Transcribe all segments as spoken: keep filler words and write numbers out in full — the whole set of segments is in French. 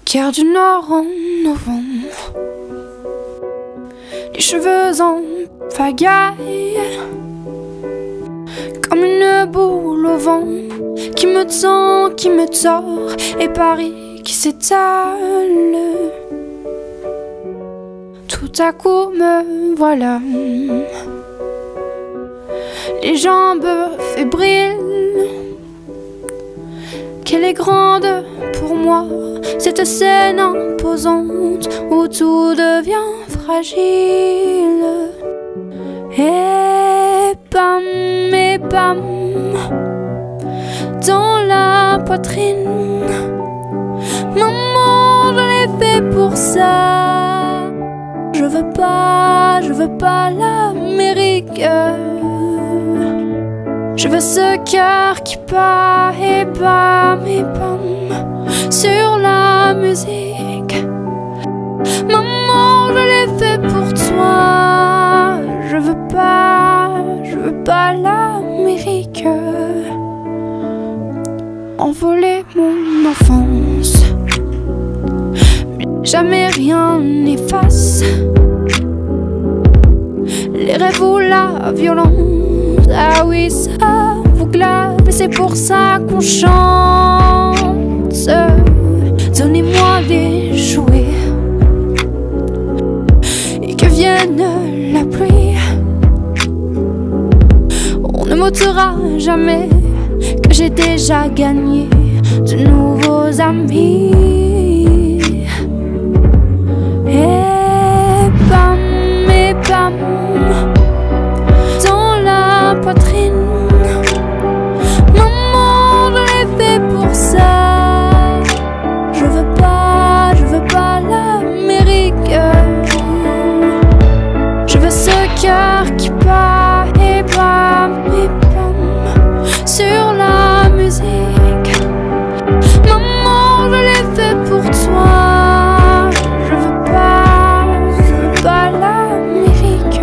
Cœur du Nord en novembre, les cheveux en pagaille, comme une boule au vent qui me tend, qui me tord, et Paris qui s'étale. Tout à coup me voilà, les jambes fébriles. Qu'elle est grande pour moi, cette scène imposante où tout devient fragile. Et bam, et bam, dans la poitrine. Maman, je l'ai fait pour ça. Je veux pas, je veux pas l'Amérique. Je veux ce cœur qui bat et bam et bam sur la musique. Maman, je l'ai fait pour toi. Je veux pas, je veux pas l'Amérique. Envoler mon enfance, mais jamais rien n'efface les rêves ou la violence. Ah oui, ça vous glace, et c'est pour ça qu'on chante. Donnez-moi des jouets et que vienne la pluie. On ne m'ôtera jamais que j'ai déjà gagné de nouveaux amis. Et bam, et bam, poitrine. Maman, je l'ai fait pour ça. Je veux pas, je veux pas l'Amérique. Je veux ce cœur qui bat et bam et bam sur la musique. Maman, je l'ai fait pour toi. Je veux pas, je veux pas l'Amérique.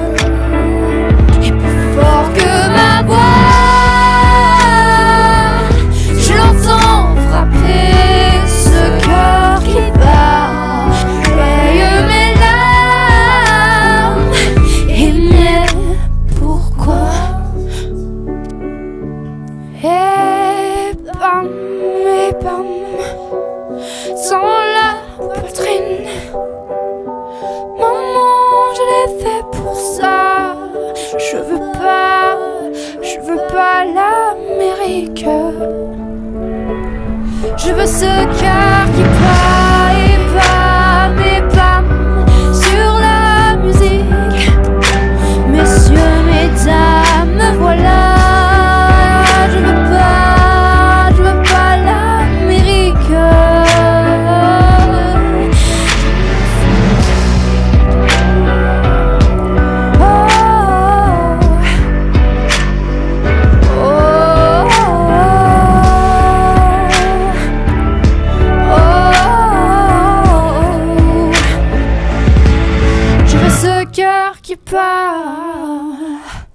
Et bam, dans la poitrine. Maman, je l'ai fait pour ça. Je veux pas, je veux pas l'Amérique. Je veux ce cœur qui bat et bam et bam sur la musique. Messieurs, mesdames, me voilà. Je veux pas, je veux pas l'Amérique. Oh, oh, oh, oh. Je veux ce cœur qui part.